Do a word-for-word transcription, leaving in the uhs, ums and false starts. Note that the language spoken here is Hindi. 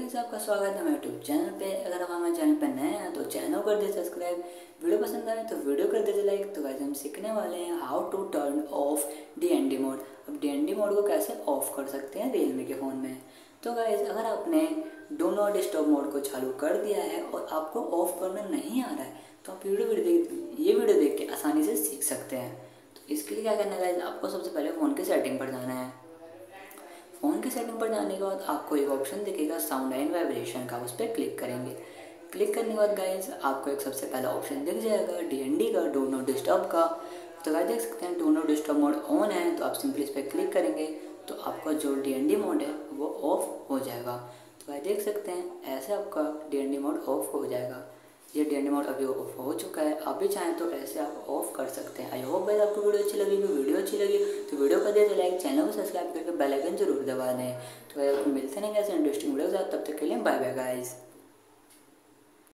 गाइस, आपका स्वागत है मेरे यूट्यूब चैनल पे। अगर आप हमारे चैनल पे नए हैं तो चैनल को कर दे सब्सक्राइब। वीडियो पसंद आए तो वीडियो कर दीजिए लाइक। तो गाइस हम सीखने वाले हैं how to turn off D N D mode. अब डी एन डी मोड को कैसे ऑफ कर सकते हैं रियलमी के फ़ोन में। तो गाइस अगर आपने डू नॉट डिस्टर्ब मोड को चालू कर दिया है और आपको ऑफ करना नहीं आ रहा है तो आप वीडियो वीडियो ये वीडियो देख के आसानी से सीख सकते हैं। तो इसके लिए क्या करना है गाइस, आपको सबसे पहले फ़ोन की सेटिंग पर जाना है। फ़ोन की सेटिंग पर जाने के बाद आपको एक ऑप्शन दिखेगा साउंड एंड वाइब्रेशन का, उस पर क्लिक करेंगे। क्लिक करने के बाद गाइस आपको एक सबसे पहला ऑप्शन दिख जाएगा डीएनडी का, डू नॉट डिस्टर्ब का। तो गाइस देख सकते हैं do not disturb mode on है, तो आप सिंपली इस पर क्लिक करेंगे तो आपका जो डीएनडी मोड है वो ऑफ हो जाएगा। तो गाइस देख सकते हैं ऐसे आपका डीएनडी मोड ऑफ हो जाएगा। ये डीएनडी मोड अभी ऑफ हो चुका है। आप भी चाहें तो ऐसे आप ऑफ कर सकते हैं। आई होप गाइस आपको वीडियो अच्छी लगी। वीडियो अच्छी लगी तो वीडियो कर दीजिए लाइक, चैनल को सब्सक्राइब करके बेल आइकन जरूर दबा दें। तो गाइस मिलते हैं ऐसे इंटरेस्टिंग वीडियो के साथ, तब तक के लिए बाय बाय गाइस।